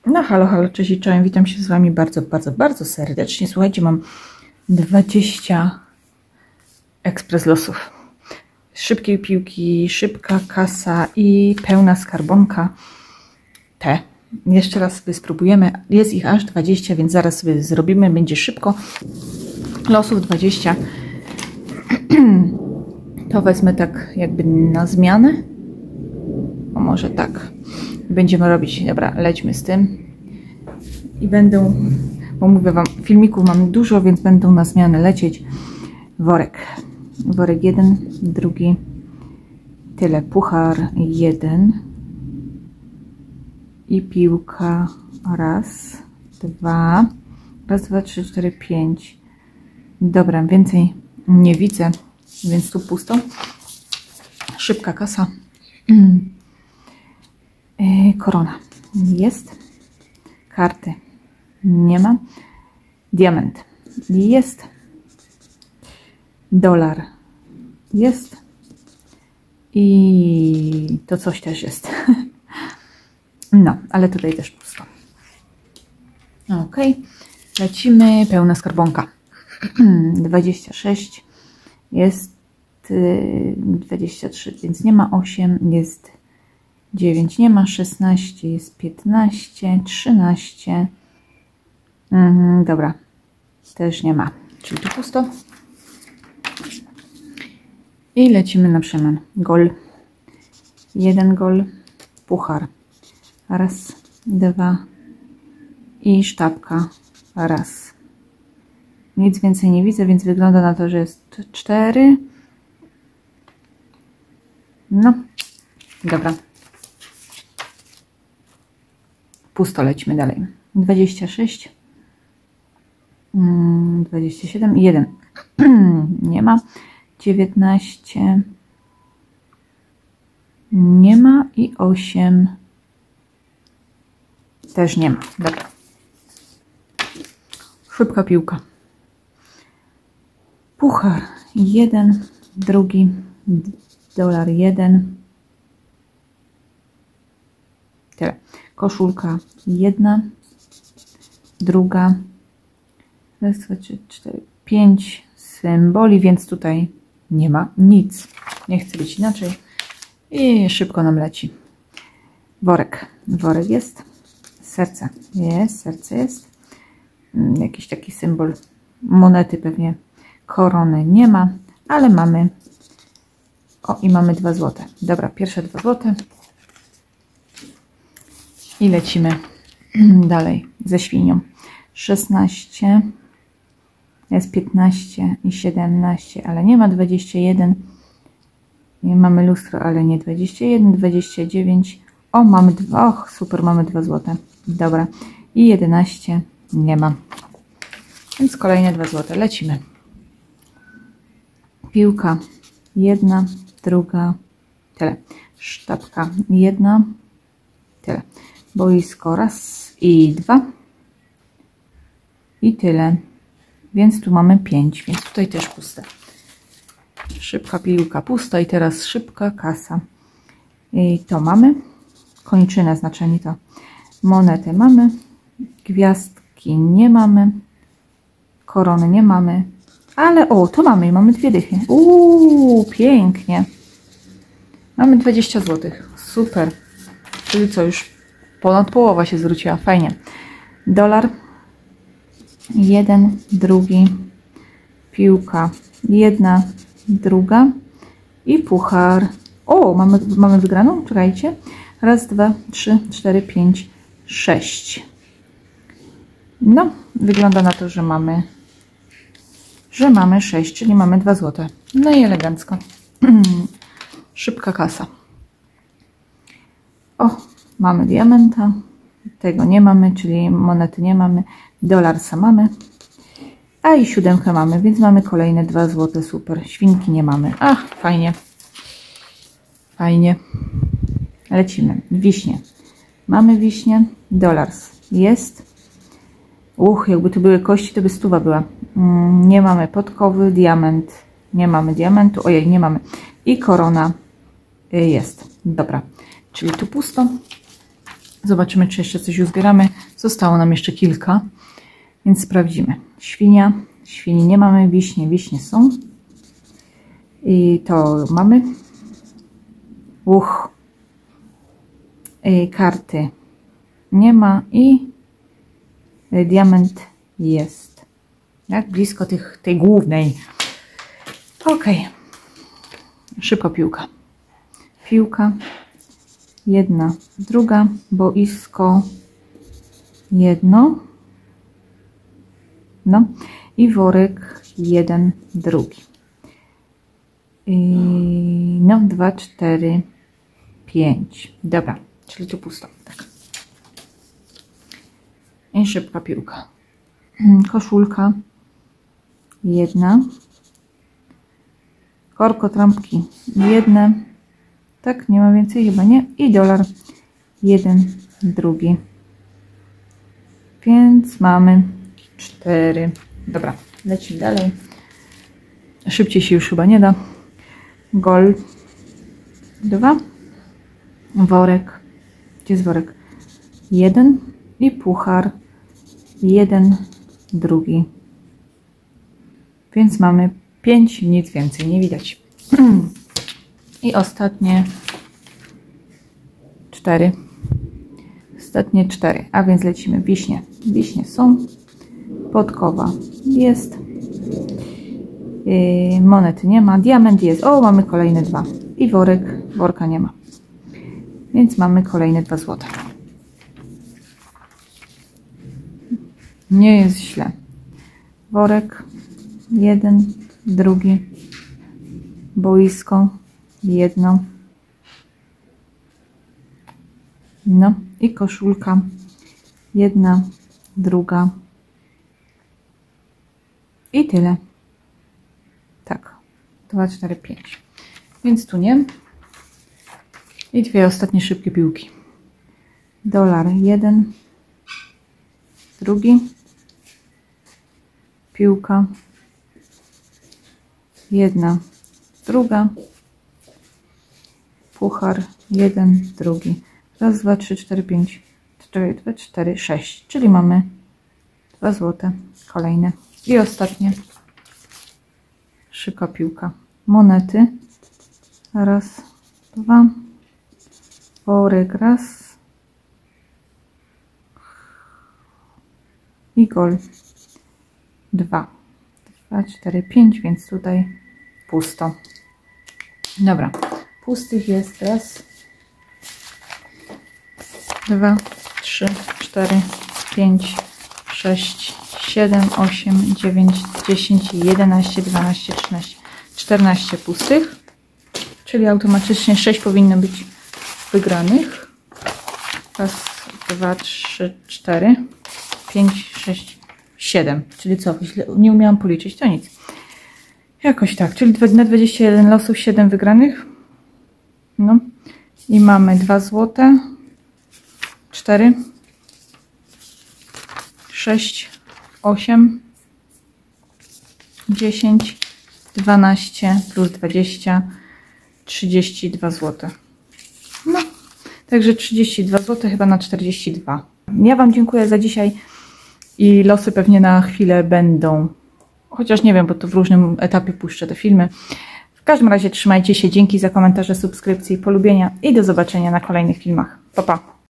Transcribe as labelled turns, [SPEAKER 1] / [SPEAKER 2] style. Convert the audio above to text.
[SPEAKER 1] No halo, halo, cześć i czołem, witam się z Wami bardzo serdecznie. Słuchajcie, mam 20 ekspres losów. Szybkie piłki, szybka kasa i pełna skarbonka. Te. Jeszcze raz sobie spróbujemy. Jest ich aż 20, więc zaraz sobie zrobimy. Będzie szybko. Losów 20. To wezmę tak jakby na zmianę. O, może tak. Będziemy robić. Dobra, lećmy z tym. I będą, bo mówię Wam, filmików mam dużo, więc będą na zmianę lecieć. Worek. Worek jeden, drugi. Tyle. Puchar jeden. I piłka. Raz, dwa. Raz, dwa, trzy, cztery, pięć. Dobra, więcej nie widzę, więc tu pusto. Szybka kasa. Korona. Jest. Karty. Nie ma. Diament. Jest. Dolar. Jest. I to coś też jest. No, ale tutaj też pusto. Ok. Lecimy. Pełna skarbonka. 26. Jest 23, więc nie ma 8. Jest 9, nie ma 16. Jest 15. 13. Dobra. Też nie ma. Czyli tu pusto. I lecimy na przemian. Gol. Jeden gol. Puchar. Raz, dwa. I sztabka. Raz. Nic więcej nie widzę, więc wygląda na to, że jest 4. No. Dobra. Pusto, lecimy dalej. 26. 27 i 1. Nie ma. 19. Nie ma. I 8. Też nie ma. Dobra. Szybka piłka. Puchar 1. Drugi. Dolar 1. Tyle. Koszulka 1. Druga. Raz, dwa, trzy, 4, 5 symboli, więc tutaj nie ma nic. Nie chce być inaczej. I szybko nam leci. Worek. Worek jest. Serce. Jest. Serce jest. Jakiś taki symbol. Monety pewnie. Korony nie ma, ale mamy. O, i mamy 2 złote. Dobra, pierwsze 2 złote. I lecimy dalej ze świnią. 16. Jest 15 i 17, ale nie ma 21. Nie mamy lustro, ale nie 21, 29. O, mamy 2. Och, super, mamy 2 złote. Dobra. I 11 nie ma. Więc kolejne 2 złote. Lecimy. Piłka 1, druga. Tyle. Sztabka 1. Tyle. Boisko raz i 2. I tyle. Więc tu mamy 5, więc tutaj też puste. Szybka piłka pusta i teraz szybka kasa. I to mamy. Kończyna znaczenie to. Monetę mamy. Gwiazdki nie mamy. Korony nie mamy. Ale o, to mamy. Mamy 2 dychy. Pięknie. Mamy 20 zł. Super. Czyli co, już ponad połowa się zwróciła. Fajnie. Dolar. 1, drugi. Piłka 1, druga. I puchar. O, mamy wygraną? Czekajcie. Raz, 2, 3, 4, 5, 6. No, wygląda na to, że mamy 6, czyli mamy 2 złote. No i elegancko. Szybka kasa. O, mamy diamenta. Tego nie mamy, czyli monety nie mamy. Dolarsa mamy. A i 7 mamy, więc mamy kolejne 2 złote. Super. Świnki nie mamy. Ach, fajnie. Fajnie. Lecimy. Wiśnie. Mamy wiśnie. Dolars jest. Jakby tu były kości, to by 100 była. Nie mamy podkowy. Diament. Nie mamy diamentu. Ojej, nie mamy. I korona jest. Dobra. Czyli tu pusto. Zobaczymy, czy jeszcze coś uzbieramy. Zostało nam jeszcze kilka, więc sprawdzimy. Świnia. Świni nie mamy. Wiśnie. Wiśnie są. I to mamy. Karty nie ma i diament jest. Jak blisko tej głównej. Ok. Szybko piłka. Piłka. Jedna, druga. Boisko. Jedno. No. I worek. Jeden, drugi. No, 2, 4, 5. Dobra, czyli tu pusto. Tak. I szybka piłka. Koszulka. Jedna. Korkotrampki. Jedne. Tak, nie ma więcej, chyba nie. I dolar. Jeden, drugi. Więc mamy 4. Dobra, lecimy dalej. Szybciej się już chyba nie da. Gol. 2. Worek. Gdzie jest worek? 1. I puchar. 1, drugi. Więc mamy 5, nic więcej nie widać. I ostatnie 4. Ostatnie 4. A więc lecimy. Wiśnie. Wiśnie są. Podkowa jest. Monety nie ma. Diament jest. O, mamy kolejne 2. I worek. Worka nie ma. Więc mamy kolejne 2 złote. Nie jest źle. Worek. 1, drugi. Boisko. 1. No i koszulka. 1, druga. I tyle. Tak. 2, 4, 5. Więc tu nie. I 2 ostatnie szybkie piłki. Dolar 1. Drugi. Piłka. 1, druga. Puchar. 1, drugi. Raz, 2, 3, 4, 5. 4, 2, 4, 6. Czyli mamy 2 złote. Kolejne. I ostatnie. Szybka piłka. Monety. Raz, 2. Worek. Raz. I gol. 2. 2, 4, 5, więc tutaj pusto. Dobra. Pustych jest raz, 2, 3, 4, 5, 6, 7, 8, 9, 10, 11, 12, 13, 14 pustych. Czyli automatycznie 6 powinno być wygranych. Raz, 2, 3, 4, 5, 6, 7. Czyli co? Nie umiałam policzyć, to nic. Jakoś tak. Czyli na 21 losów 7 wygranych. No. I mamy 2 złote. 4. 6. 8. 10. 12 plus 20. 32 zł. No. Także 32 zł chyba na 42. Ja Wam dziękuję za dzisiaj. I losy pewnie na chwilę będą. Chociaż nie wiem, bo to w różnym etapie puszczę te filmy. W każdym razie trzymajcie się. Dzięki za komentarze, subskrypcje i polubienia. I do zobaczenia na kolejnych filmach. Pa, pa.